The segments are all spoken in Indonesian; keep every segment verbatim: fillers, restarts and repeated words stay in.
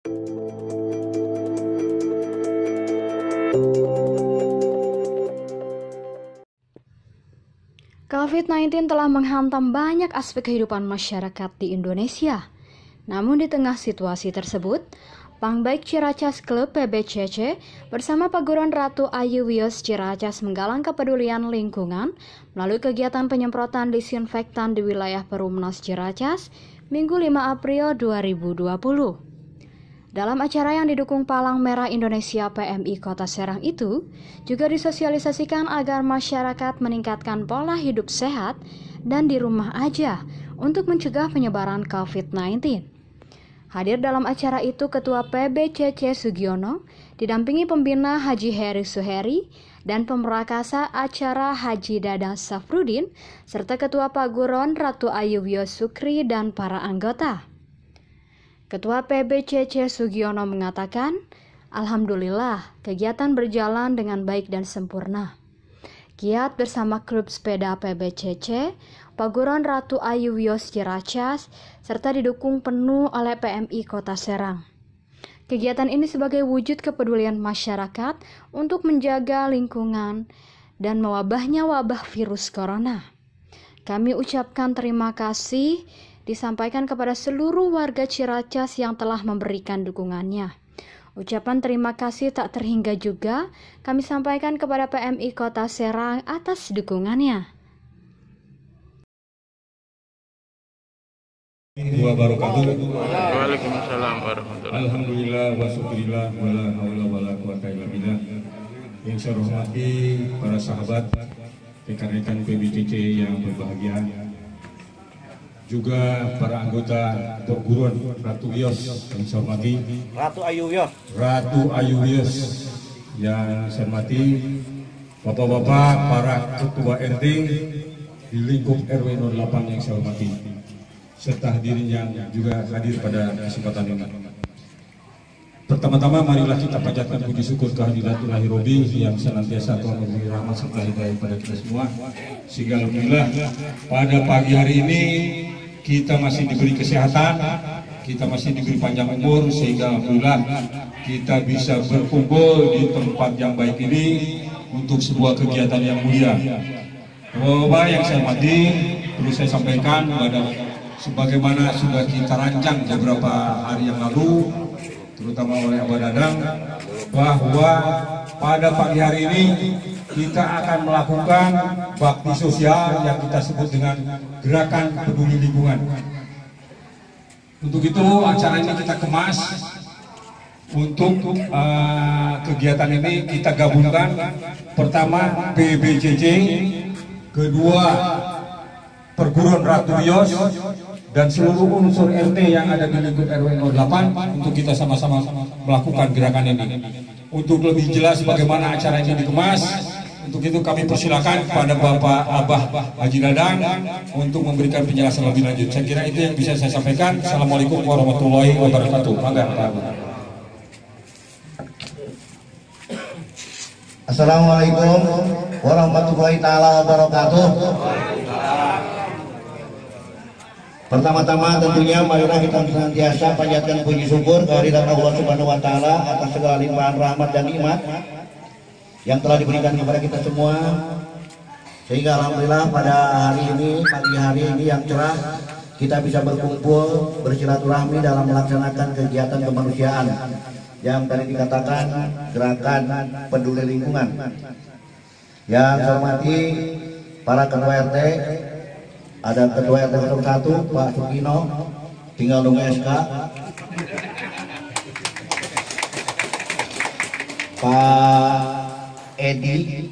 covid sembilan belas telah menghantam banyak aspek kehidupan masyarakat di Indonesia. Namun di tengah situasi tersebut, Pangbaik Ciracas Klub P B C C bersama Paguron Ratu Ayu Wios Ciracas menggalang kepedulian lingkungan melalui kegiatan penyemprotan disinfektan di wilayah Perumnas Ciracas Minggu lima April dua ribu dua puluh. Dalam acara yang didukung Palang Merah Indonesia P M I Kota Serang itu, juga disosialisasikan agar masyarakat meningkatkan pola hidup sehat dan di rumah aja untuk mencegah penyebaran covid sembilan belas. Hadir dalam acara itu Ketua P B C C Sugiono, didampingi Pembina Haji Heri Suheri, dan Pemrakasa acara Haji Dadang Safrudin, serta Ketua Paguron Ratu Ayu Wios Sukri dan para anggota. Ketua P B C C Sugiono mengatakan, Alhamdulillah, kegiatan berjalan dengan baik dan sempurna. Giat bersama klub sepeda P B C C, Paguron Ratu Ayu Wios Ciracas, serta didukung penuh oleh P M I Kota Serang. Kegiatan ini sebagai wujud kepedulian masyarakat untuk menjaga lingkungan dan mewabahnya wabah virus corona. Kami ucapkan terima kasih disampaikan kepada seluruh warga Ciracas yang telah memberikan dukungannya. Ucapan terima kasih tak terhingga juga kami sampaikan kepada P M I Kota Serang atas dukungannya. Waalaikumsalam warahmatullahi. Alhamdulillah wa syukurillah wala haula wala quwata illa billah. Yang saya hormati para sahabat, rekan-rekan P B C C yang berbahagia, juga para anggota perguruan Ratu Wios yang saya hormati, Ratu Ayu Wios, Ratu Ayu Wios yang saya hormati, bapak-bapak, para ketua R T di lingkup R W nol delapan yang saya hormati, serta hadirin yang juga hadir pada kesempatan ini. Pertama-tama marilah kita panjatkan puji syukur kehadirat Ilahi Robi yang senantiasa telah memberi rahmat serta hidayah pada kita semua, sehingga alhamdulillah pada pagi hari ini kita masih diberi kesehatan, kita masih diberi panjang umur, sehingga alhamdulillah kita bisa berkumpul di tempat yang baik ini untuk sebuah kegiatan yang mulia. Bapak yang saya hormati, perlu saya sampaikan pada sebagaimana sudah kita rancang beberapa hari yang lalu, terutama oleh Abah Dadang, bahwa pada pagi hari ini kita akan melakukan bakti sosial yang kita sebut dengan gerakan peduli lingkungan. Untuk itu acara ini kita kemas. Untuk uh, kegiatan ini kita gabungkan, pertama P B C C, kedua Perguruan Ratu Wios, dan seluruh unsur R T yang ada di lingkup R W nol delapan untuk kita sama-sama melakukan gerakan ini. Untuk lebih jelas bagaimana acara ini dikemas, untuk itu kami persilakan kepada Bapak Abah Haji Dadang untuk memberikan penjelasan lebih lanjut. Saya kira itu yang bisa saya sampaikan. Assalamualaikum warahmatullahi wabarakatuh. Mangga, Pak. Assalamualaikum warahmatullahi taala wabarakatuh. Pertama-tama tentunya marilah kita senantiasa panjatkan puji syukur kehadirat Allah Subhanahu wa taala atas segala limpahan rahmat dan nikmat yang telah diberikan kepada kita semua, sehingga alhamdulillah pada hari ini, pagi hari ini yang cerah, kita bisa berkumpul bersilaturahmi dalam melaksanakan kegiatan kemanusiaan yang tadi dikatakan gerakan peduli lingkungan. Yang saya hormati para ketua R T, ada ketua R T nol satu Pak Sukino, tinggal nunggu S K, Pak Edi,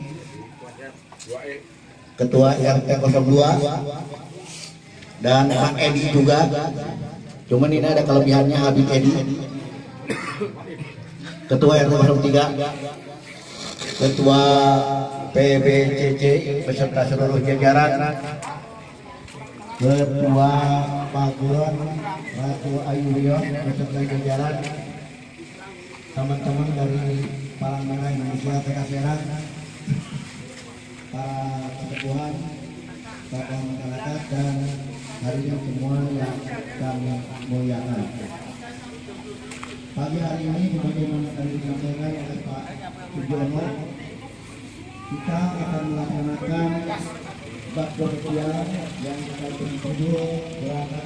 ketua R T nol dua, dan Pak Edi juga. Cuman ini ada kelebihannya, Habib Edi. Ketua R T nol tiga, Ketua P B C C beserta seluruh jajaran, Ketua Paguron Ratu Ayu Wios beserta jajaran, teman-teman dari Palang Merah Indonesia P K Serang, para kesepuhan, tokoh masyarakat, dan hadirin semua yang kami muliakan. Pagi hari ini sebagaimana tadi disampaikan oleh Pak Sugiono, kita akan melaksanakan bakti sosial yang kita beri judul gerakan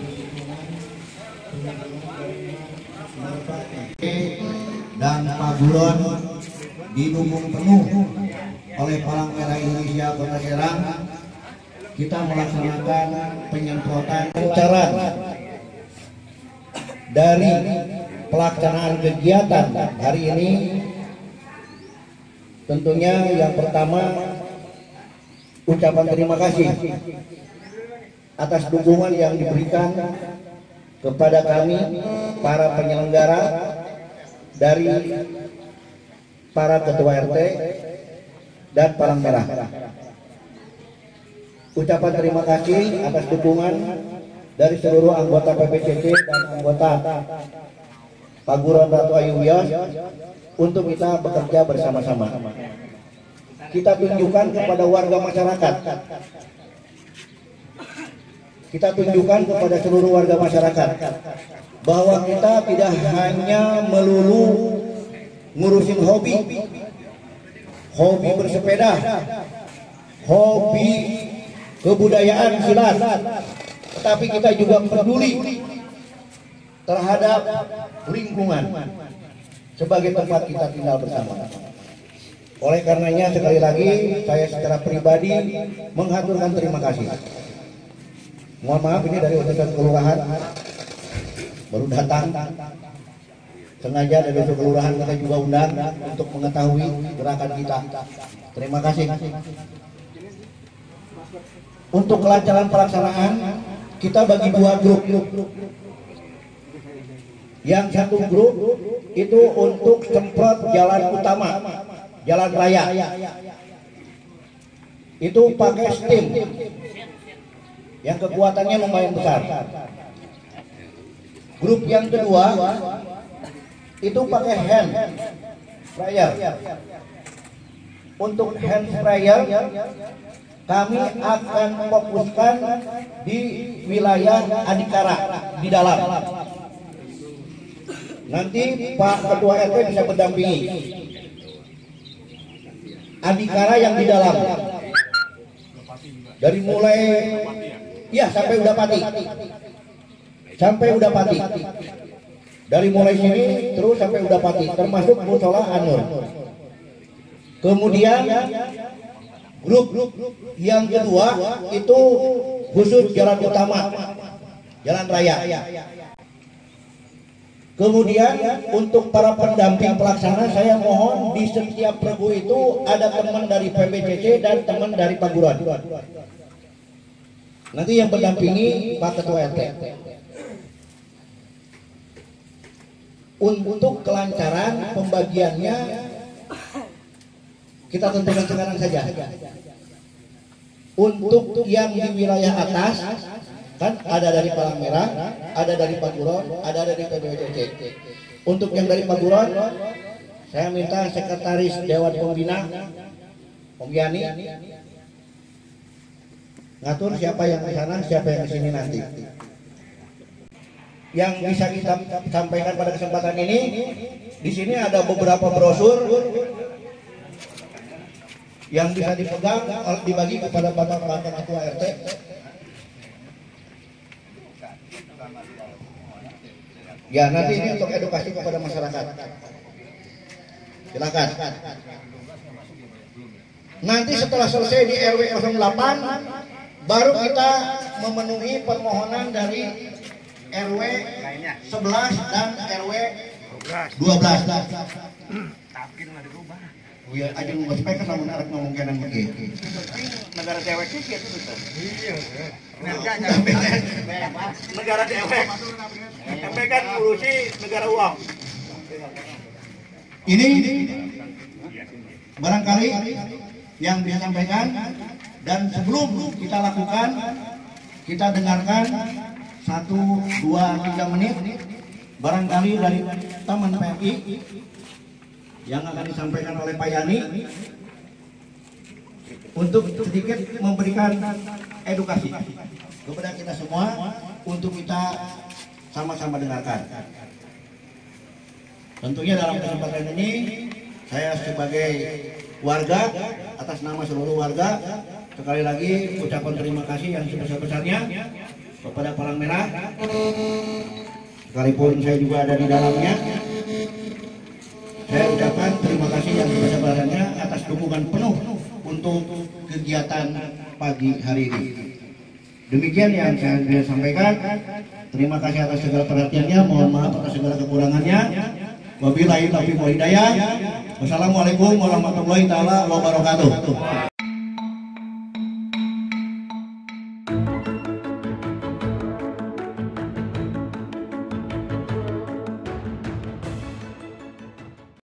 dan Paguron didukung penuh oleh Palang Merah Indonesia Kota Serang. Kita melaksanakan penyemprotan lancaran dari pelaksanaan kegiatan hari ini. Tentunya yang pertama ucapan terima kasih atas dukungan yang diberikan kepada kami para penyelenggara dari para ketua R T dan Palang Merah. Ucapan terima kasih atas dukungan dari seluruh anggota P B C C dan anggota Paguron Ratu Ayu Wios untuk kita bekerja bersama-sama. Kita tunjukkan kepada warga masyarakat, kita tunjukkan kepada seluruh warga masyarakat bahwa kita tidak hanya melulu ngurusin hobi, hobi bersepeda, hobi kebudayaan silat, tetapi kita juga peduli terhadap lingkungan sebagai tempat kita tinggal bersama. Oleh karenanya sekali lagi saya secara pribadi menghaturkan terima kasih. Mohon maaf ini dari utusan kelurahan baru datang, sengaja dari utusan kelurahan kita juga undang untuk mengetahui gerakan kita. Terima kasih. Untuk kelancaran pelaksanaan kita bagi dua grup. Yang satu grup itu untuk semprot jalan utama, jalan raya. Itu pakai steam yang kekuatannya lumayan besar. Grup yang kedua itu pakai hand sprayer. Untuk hand sprayer kami akan fokuskan di wilayah Adikara di dalam. Nanti Pak Ketua R T bisa mendampingi. Adikara yang di dalam, dari mulai ya sampai Udapati, sampai Udapati, dari mulai sini terus sampai Udapati, termasuk Musola Anur. Kemudian grup yang kedua itu khusus jalan utama, jalan raya. Kemudian untuk para pendamping pelaksana saya mohon di setiap regu itu ada teman dari P B C C dan teman dari Paguron. Nanti yang mendampingi Pak Ketua R T. Untuk kelancaran pembagiannya kita tentukan sekarang saja. Untuk yang di wilayah atas kan ada dari Palang Merah, ada dari Paguron, ada dari P B C C. Untuk yang dari Paguron, saya minta Sekretaris Dewan Pembina, Om Yani, ngatur siapa yang ke sana, siapa yang ke sini nanti. Yang bisa kita sampaikan pada kesempatan ini, di sini ada beberapa brosur yang bisa dipegang, dibagi kepada Bapak Ketua R T. Ya nanti ini untuk edukasi kepada masyarakat. Silakan. Nanti setelah selesai di R W nol delapan baru kita memenuhi permohonan dari R W sebelas dan R W dua belas. Oh ya, aja mau spek kan namun arek ngomong kenan begini. Negara dewek sih gitu tuh. Iya. Negara dewek. Sampai kan ngurusi negara uang. Ini barangkali yang bisa sampaikan, dan sebelum kita lakukan kita dengarkan satu, dua, tiga menit barangkali dari teman P M I yang akan disampaikan oleh Pak Yani untuk sedikit memberikan edukasi kepada kita semua untuk kita sama-sama dengarkan. Tentunya dalam kesempatan ini saya sebagai warga, atas nama seluruh warga, sekali lagi ucapan terima kasih yang sebesar-besarnya kepada Palang Merah. Sekalipun saya juga ada di dalamnya, saya ucapkan terima kasih yang sebesar-besarnya atas dukungan penuh untuk kegiatan pagi hari ini. Demikian yang saya bisa sampaikan. Terima kasih atas segala perhatiannya. Mohon maaf atas segala kekurangannya. Wabillahi taufiq wal hidayah. Wassalamualaikum warahmatullahi taala wabarakatuh.